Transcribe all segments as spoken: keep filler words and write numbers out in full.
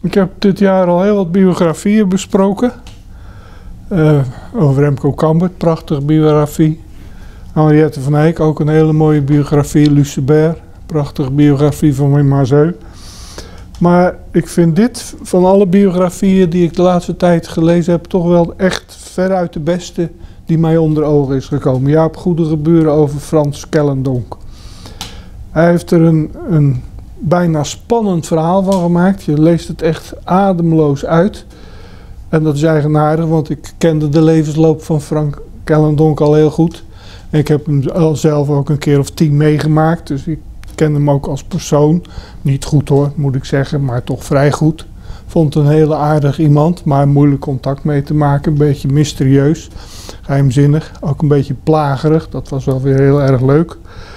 Ik heb dit jaar al heel wat biografieën besproken. Uh, over Remco Kambert, prachtige biografie. Henriette van Eyck, ook een hele mooie biografie. Lucebert, prachtige biografie van Wim Mazeut. Maar ik vind dit, van alle biografieën die ik de laatste tijd gelezen heb, toch wel echt veruit de beste die mij onder ogen is gekomen. Jaap Goedegeburen over Frans Kellendonck. Hij heeft er een, een bijna spannend verhaal van gemaakt. Je leest het echt ademloos uit. En dat is eigenaardig, want ik kende de levensloop van Frank Kellendonck al heel goed. En ik heb hem al zelf ook een keer of tien meegemaakt, dus ik ken hem ook als persoon. Niet goed hoor, moet ik zeggen, maar toch vrij goed. Vond een hele aardig iemand, maar moeilijk contact mee te maken. Een beetje mysterieus, geheimzinnig, ook een beetje plagerig. Dat was wel weer heel erg leuk.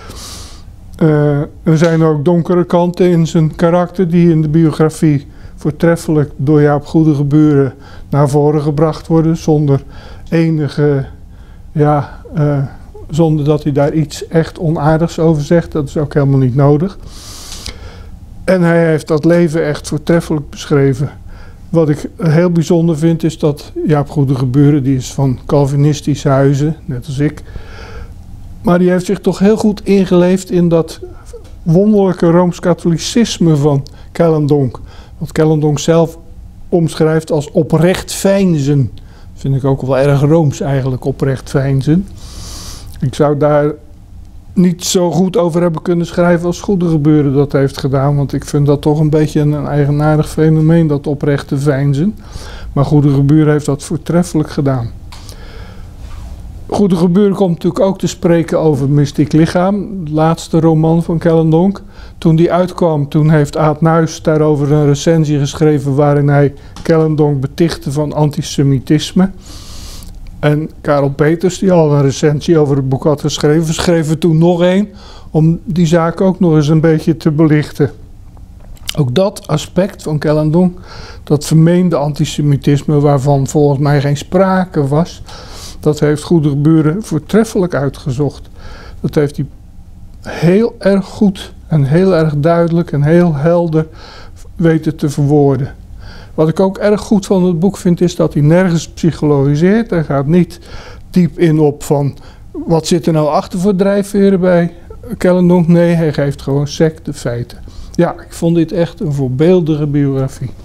Uh, er zijn ook donkere kanten in zijn karakter die in de biografie voortreffelijk door Jaap Goedegeburen naar voren gebracht worden. Zonder enige, ja, uh, zonder dat hij daar iets echt onaardigs over zegt. Dat is ook helemaal niet nodig. En hij heeft dat leven echt voortreffelijk beschreven. Wat ik heel bijzonder vind is dat Jaap Goedegeburen, die is van Calvinistische huizen, net als ik. Maar die heeft zich toch heel goed ingeleefd in dat wonderlijke Rooms-katholicisme van Kellendonck. Wat Kellendonck zelf omschrijft als oprecht veinzen. Dat vind ik ook wel erg Rooms eigenlijk, oprecht veinzen. Ik zou daar niet zo goed over hebben kunnen schrijven als Goedegeburen dat heeft gedaan. Want ik vind dat toch een beetje een eigenaardig fenomeen, dat oprechte veinzen. Maar Goedegeburen heeft dat voortreffelijk gedaan. Goedegeburen komt natuurlijk ook te spreken over Mystiek Lichaam, de laatste roman van Kellendonck. Toen die uitkwam, toen heeft Aad Nuis daarover een recensie geschreven waarin hij Kellendonck betichtte van antisemitisme. En Karel Peters, die al een recensie over het boek had geschreven, schreef er toen nog een om die zaak ook nog eens een beetje te belichten. Ook dat aspect van Kellendonck, dat vermeende antisemitisme waarvan volgens mij geen sprake was, dat heeft Goedegeburen voortreffelijk uitgezocht. Dat heeft hij heel erg goed en heel erg duidelijk en heel helder weten te verwoorden. Wat ik ook erg goed van het boek vind is dat hij nergens psychologiseert. Hij gaat niet diep in op van wat zit er nou achter voor drijfveren bij Kellendonck. Nee, hij geeft gewoon sec de feiten. Ja, ik vond dit echt een voorbeeldige biografie.